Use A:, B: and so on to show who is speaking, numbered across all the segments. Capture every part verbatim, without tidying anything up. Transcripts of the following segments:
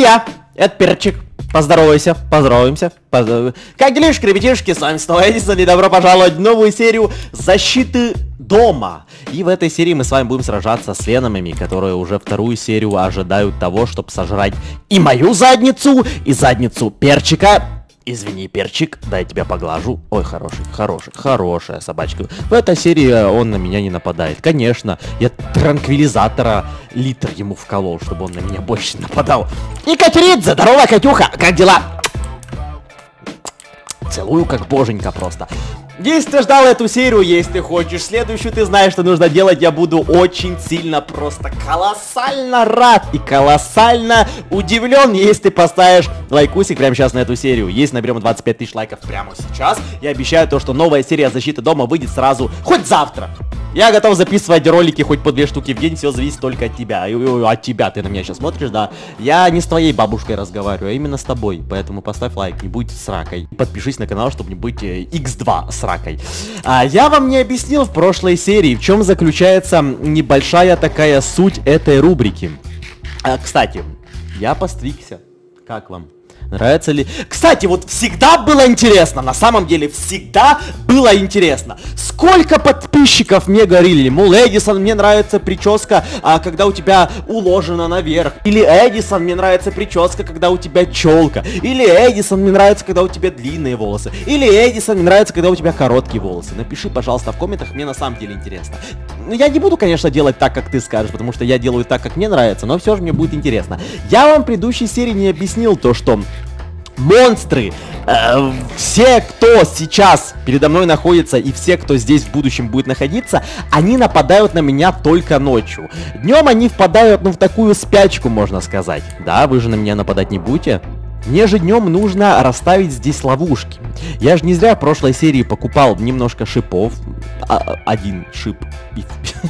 A: я, это Перчик. Поздоровайся, поздороваемся. Поздоров... Как делишки, ребятишки, с вами снова Эдисон, и добро пожаловать в новую серию защиты дома. И в этой серии мы с вами будем сражаться с веномами, которые уже вторую серию ожидают того, чтобы сожрать и мою задницу, и задницу Перчика. Извини, Перчик, дай я тебя поглажу. Ой, хороший, хороший, хорошая собачка. В этой серии он на меня не нападает. Конечно, я транквилизатора литр ему вколол, чтобы он на меня больше нападал. Екатеридзе, здорово, Катюха, как дела? Целую как боженька просто. Если ты ждал эту серию, если ты хочешь следующую, ты знаешь, что нужно делать. Я буду очень сильно, просто колоссально рад и колоссально удивлен, если ты поставишь лайкусик прямо сейчас на эту серию. Если наберем двадцать пять тысяч лайков прямо сейчас, я обещаю то, что новая серия защиты дома выйдет сразу, хоть завтра. Я готов записывать ролики хоть по две штуки в день, все зависит только от тебя. От тебя, ты на меня сейчас смотришь, да? Я не с твоей бабушкой разговариваю, а именно с тобой. Поэтому поставь лайк, не будь сракой. Подпишись на канал, чтобы не быть икс два сракой. А, я вам не объяснил в прошлой серии, в чем заключается небольшая такая суть этой рубрики. А, кстати, я постригся. Как вам? Нравится ли? Кстати, вот всегда было интересно, на самом деле всегда было интересно. Сколько подписчиков мне говорили, мол, Эдисон, мне нравится прическа, а, когда у тебя уложена наверх. Или Эдисон, мне нравится прическа, когда у тебя челка. Или Эдисон, мне нравится, когда у тебя длинные волосы. Или Эдисон, мне нравится, когда у тебя короткие волосы. Напиши, пожалуйста, в комментах, мне на самом деле интересно. Я не буду, конечно, делать так, как ты скажешь, потому что я делаю так, как мне нравится, но все же мне будет интересно. Я вам в предыдущей серии не объяснил то, что монстры, э, все, кто сейчас передо мной находится, и все, кто здесь в будущем будет находиться, они нападают на меня только ночью. Днем они впадают, ну, в такую спячку, можно сказать. Да, вы же на меня нападать не будете. Мне же днем нужно расставить здесь ловушки. Я же не зря в прошлой серии покупал немножко шипов. А, один шип. И,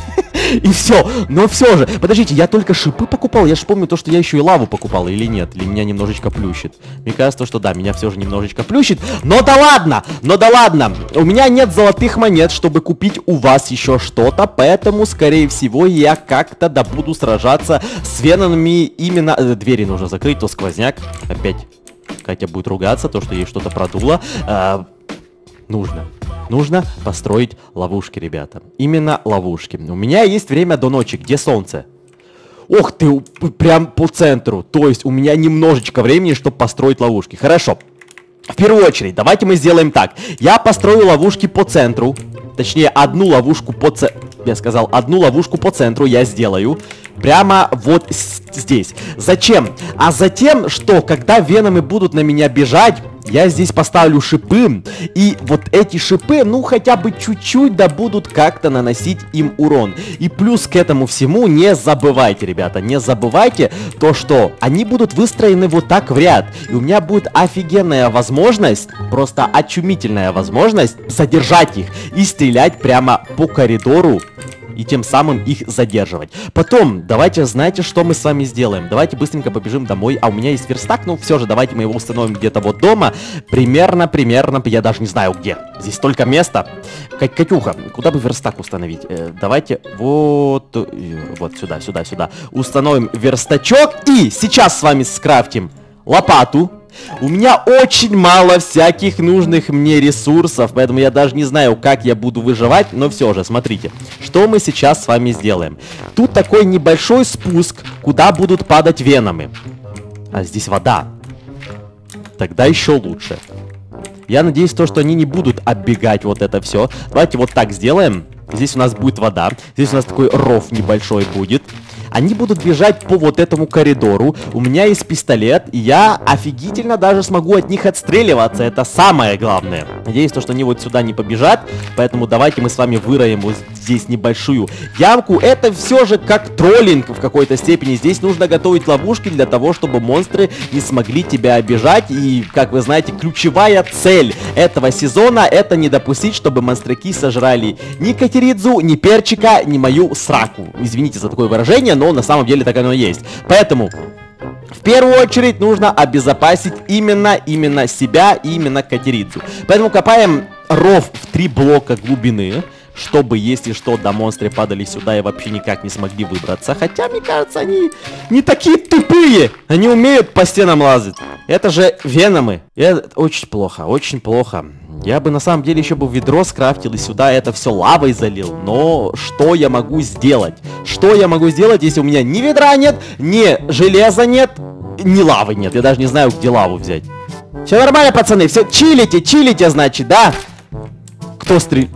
A: и все. Но все же. Подождите, я только шипы покупал. Я же помню то, что я еще и лаву покупал. Или нет? Или меня немножечко плющит? Мне кажется, что да, меня все же немножечко плющит. Но да ладно! Но да ладно! У меня нет золотых монет, чтобы купить у вас еще что-то. Поэтому, скорее всего, я как-то да буду сражаться с веномами именно... Э, двери нужно закрыть, то сквозняк. Опять Катя будет ругаться, то, что ей что-то продуло. А, нужно. Нужно построить ловушки, ребята. Именно ловушки. У меня есть время до ночи. Где солнце? Ох ты, прям по центру. То есть у меня немножечко времени, чтобы построить ловушки. Хорошо. В первую очередь, давайте мы сделаем так. Я построю ловушки по центру. Точнее, одну ловушку по центру. Я сказал, одну ловушку по центру я сделаю. Прямо вот здесь. Зачем? А затем, что когда веномы будут на меня бежать, я здесь поставлю шипы. И вот эти шипы, ну хотя бы чуть-чуть, да будут как-то наносить им урон. И плюс к этому всему не забывайте, ребята, не забывайте то, что они будут выстроены вот так в ряд. И у меня будет офигенная возможность, просто очумительная возможность задержать их и стрелять прямо по коридору. И тем самым их задерживать. Потом, давайте, знаете, что мы с вами сделаем? Давайте быстренько побежим домой. А у меня есть верстак, ну все же, давайте мы его установим где-то вот дома. Примерно, примерно, я даже не знаю где. Здесь столько места. Как Катюха, куда бы верстак установить? Э, давайте вот, вот сюда, сюда, сюда. Установим верстачок. И сейчас с вами скрафтим лопату. У меня очень мало всяких нужных мне ресурсов, поэтому я даже не знаю, как я буду выживать, но все же, смотрите, что мы сейчас с вами сделаем. Тут такой небольшой спуск, куда будут падать веномы. А здесь вода. Тогда еще лучше. Я надеюсь, то, что они не будут оббегать вот это все. Давайте вот так сделаем. Здесь у нас будет вода. Здесь у нас такой ров небольшой будет. Они будут бежать по вот этому коридору. У меня есть пистолет, и я офигительно даже смогу от них отстреливаться. Это самое главное. Надеюсь, то, что они вот сюда не побежат. Поэтому давайте мы с вами выроем вот здесь небольшую ямку. Это все же как троллинг в какой-то степени. Здесь нужно готовить ловушки для того, чтобы монстры не смогли тебя обижать. И, как вы знаете, ключевая цель этого сезона — это не допустить, чтобы монстряки сожрали ни Катеридзу, ни Перчика, ни мою сраку. Извините за такое выражение, но на самом деле так оно и есть. Поэтому в первую очередь нужно обезопасить именно, именно себя и именно Катеридзу. Поэтому копаем ров в три блока глубины. чтобы, если что, до монстры падали сюда и вообще никак не смогли выбраться. Хотя, мне кажется, они не такие тупые. Они умеют по стенам лазать. Это же веномы. Это очень плохо, очень плохо. Я бы на самом деле еще бы ведро скрафтил и сюда это все лавой залил. Но что я могу сделать? Что я могу сделать, если у меня ни ведра нет, ни железа нет, ни лавы нет? Я даже не знаю, где лаву взять. Все нормально, пацаны, все, чилите, чилите, значит, да? Кто стрель...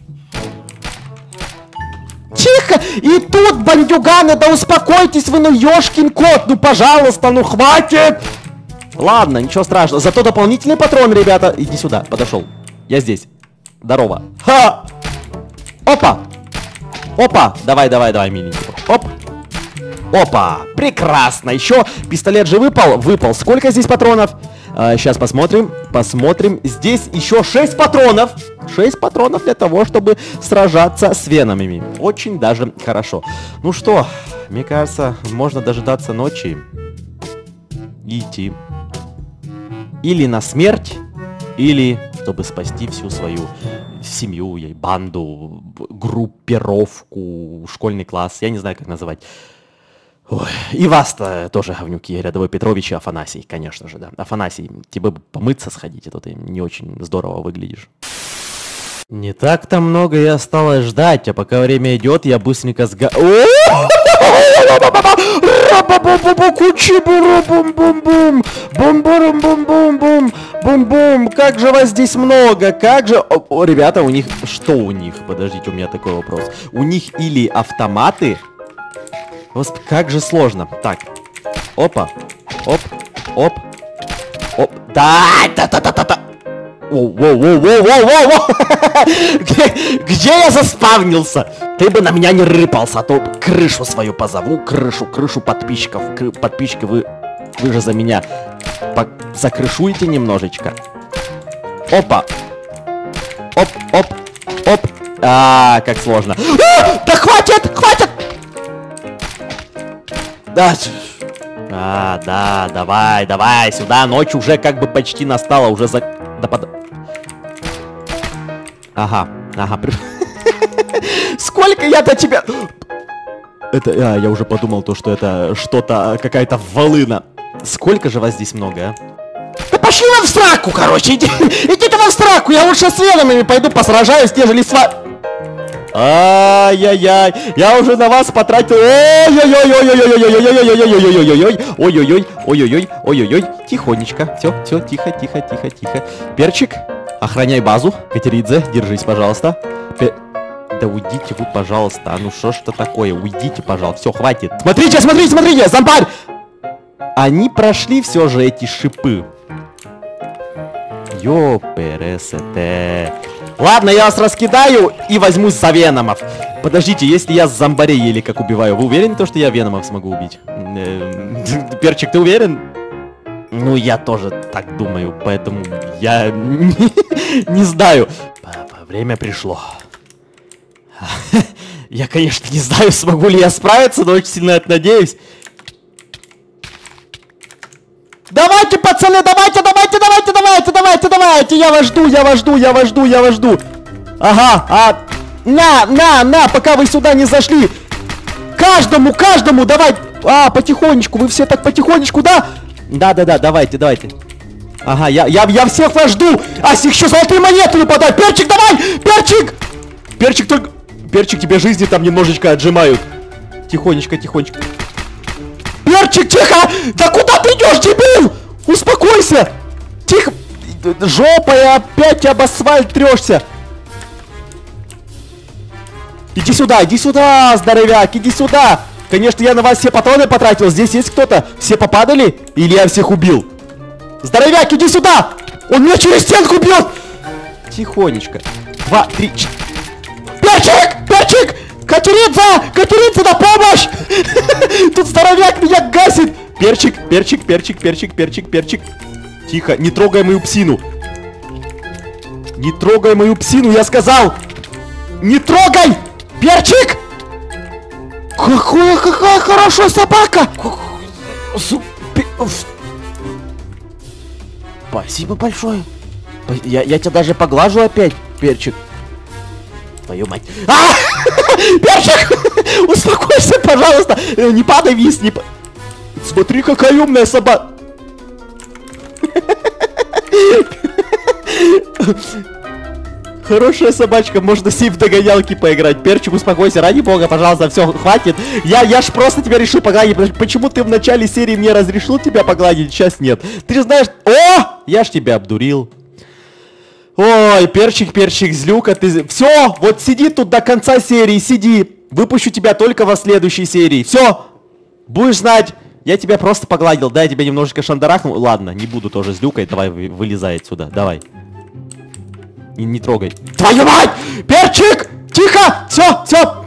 A: Тихо! И тут, бандюганы, да успокойтесь вы, ну ёшкин кот, ну пожалуйста, ну хватит! Ладно, ничего страшного, зато дополнительный патрон, ребята. Иди сюда, подошел. Я здесь. Здорово. Ха! Опа! Опа! Давай, давай, давай, миленький. Оп! Опа! Прекрасно! Еще пистолет же выпал. Выпал. Сколько здесь патронов? А, сейчас посмотрим. Посмотрим. Здесь еще шесть патронов. шесть патронов для того, чтобы сражаться с веномами. Очень даже хорошо. Ну что, мне кажется, можно дожидаться ночи и идти. Или на смерть, или чтобы спасти всю свою семью, ей, банду, группировку, школьный класс. Я не знаю, как называть. Ой, и вас-то тоже, говнюки, рядовой Петрович и Афанасий, конечно же, да. Афанасий, тебе бы помыться сходить, а то ты не очень здорово выглядишь. Не так-то много и осталось ждать, а пока время идет, я быстренько сга... Бум-бум-бум-бум-бум, как же вас здесь много, как же... О, ребята, у них... Что у них? Подождите, у меня такой вопрос. У них или автоматы... Господи, как же сложно. Так. Опа. Оп. Оп. Оп. Да, да, да, да, да, да. Воу-воу-воу-воу-воу-воу! где, где я заспавнился? Ты бы на меня не рыпался, а то крышу свою позову. Крышу, крышу подписчиков. Кры подписчики, вы, вы же за меня закрышуете немножечко. Опа. Оп, оп, оп. А, как сложно. А, да хватит, хватит! Да. А, да, давай, давай, сюда. Ночь уже как бы почти настала, уже за... Да под... Ага, ага. Сколько я до тебя... Это, а, я уже подумал то, что это что-то, какая-то волына. Сколько же вас здесь много, а? Да пошли вам в сраку, короче, иди, идите вам в сраку, я лучше с веномами пойду посражаюсь, нежели с вами... Ай-яй-яй, я уже на вас потратил. Ой-ой-ой-ой-ой-ой-ой-ой-ой-ой-ой-ой-ой-ой-ой, ой-ой-ой, ой-ой-ой, тихонечко, все, все, тихо, тихо, тихо, тихо. Перчик, охраняй базу, Катеридзе, держись, пожалуйста. Пер... Да уйдите вы, пожалуйста, а ну что ж это такое, уйдите, пожалуйста, все, хватит. Смотрите, смотрите, смотрите, зомбарь! Они прошли все же эти шипы. Ёпересете. Ладно, я вас раскидаю и возьмусь за веномов. Подождите, если я зомбарей еле как убиваю, вы уверены, то, что я веномов смогу убить? Перчик, ты уверен? Ну, я тоже так думаю, поэтому я не знаю. Время пришло. Я, конечно, не знаю, смогу ли я справиться, но очень сильно это надеюсь. Давайте, пацаны, давайте, давайте, давайте, давайте, давайте, давайте, я вас жду, я вас жду, я вас жду, я вас жду. Ага, а, на, на, на, пока вы сюда не зашли. Каждому, каждому, давай. А, потихонечку, вы все так потихонечку, да? Да, да, да, давайте, давайте. Ага, я, я, я всех вас жду. А еще золотые монеты выпадают. Перчик, давай, перчик. Перчик только, перчик, тебе жизни там немножечко отжимают. Тихонечко, тихонечко. Перчик, тихо! Да куда ты идешь, дебил? Успокойся! Тихо! Жопой опять об асфальт трешься! Иди сюда, иди сюда, здоровяк, иди сюда! Конечно, я на вас все патроны потратил. Здесь есть кто-то? Все попадали? Или я всех убил? Здоровяк, иди сюда! Он меня через стенку бьет! Тихонечко. Два, три, четыре. Перчик! Перчик! Катеридзе! Катеридзе, на помощь! Тут здоровяк меня гасит! Перчик, перчик, перчик, перчик, перчик, перчик. Тихо, не трогай мою псину. Не трогай мою псину, я сказал! Не трогай! Перчик! Какая, какая хорошая собака! Спасибо большое. Я, я тебя даже поглажу опять, Перчик. Твою мать. А! Перчик! Успокойся, пожалуйста! Не падай вниз, не... Смотри, какая умная собака! Хорошая собачка, можно с ней в догонялки поиграть. Перчик, успокойся, ради бога, пожалуйста, все, хватит. Я, я ж просто тебя решил погладить. Почему ты в начале серии мне разрешил тебя погладить, сейчас нет? Ты же знаешь... О! Я ж тебя обдурил. Ой, перчик, перчик, злюка, ты... Все, вот сиди тут до конца серии, сиди. Выпущу тебя только во следующей серии. Все, будешь знать. Я тебя просто погладил, да, я тебя немножечко шандарахнул. Ладно, не буду тоже злюкой, давай, вылезай отсюда, давай. Не, не трогай. Твою мать! Перчик! Тихо! Все, все!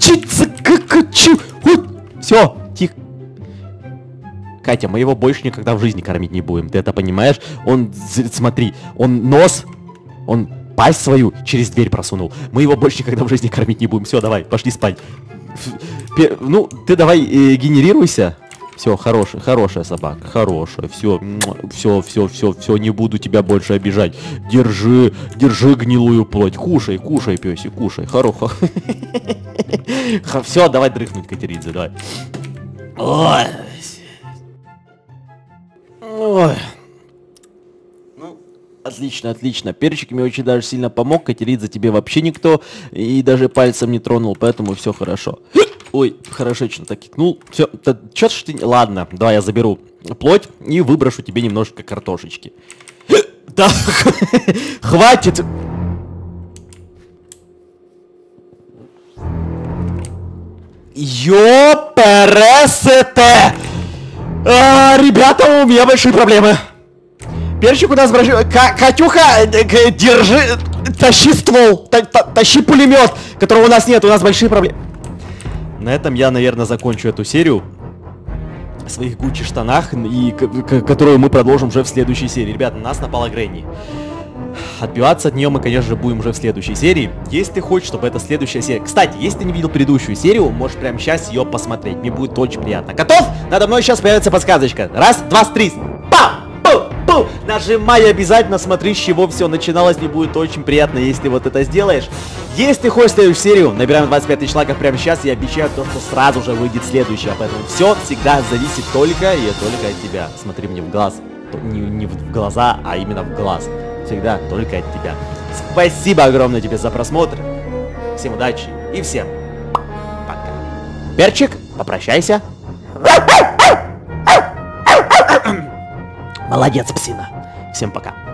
A: Все, тихо. Катя, мы его больше никогда в жизни кормить не будем. Ты это понимаешь? Он, смотри, он нос, он пасть свою через дверь просунул. Мы его больше никогда в жизни кормить не будем. Все, давай, пошли спать. Пер... Ну, ты давай э, генерируйся. Все, хорошая, хорошая собака, хорошая, все, все, все, все, все, не буду тебя больше обижать. Держи, держи гнилую плоть, кушай, кушай, песик, кушай, хорошо. Все, давай дрыхнуть, Катеридзе, давай. Ой. Ой. Ну, отлично, отлично. Перчик мне очень даже сильно помог, Катеридзе тебе вообще никто и даже пальцем не тронул, поэтому все хорошо. Ой, хорошечно так кикнул. Все, чё ж ты... Ладно, давай я заберу плоть и выброшу тебе немножко картошечки. Да, хватит. Ёпересете! А, ребята, у меня большие проблемы. Перчик у нас большой... Катюха, держи... Тащи ствол, тащи пулемет, которого у нас нет, у нас большие проблемы. На этом я, наверное, закончу эту серию в своих Гуччи штанах, и которую мы продолжим уже в следующей серии. Ребята, на нас напала Гренни. Отбиваться от нее мы, конечно же, будем уже в следующей серии. Если ты хочешь, чтобы это следующая серия... Кстати, если ты не видел предыдущую серию, можешь прямо сейчас ее посмотреть. Мне будет очень приятно. Готов? Надо мной сейчас появится подсказочка. Раз, два, три. Пам! Пу! Нажимай обязательно, смотри, с чего все начиналось. Мне будет очень приятно, если ты вот это сделаешь. Если ты хочешь следующую серию, набираем двадцать пять тысяч лайков прямо сейчас. И обещаю то, что сразу же выйдет следующая. Поэтому все всегда зависит только и только от тебя. Смотри мне в глаз. Не, не в глаза, а именно в глаз. Всегда только от тебя. Спасибо огромное тебе за просмотр. Всем удачи и всем пока. Перчик, попрощайся. Молодец, псина. Всем пока.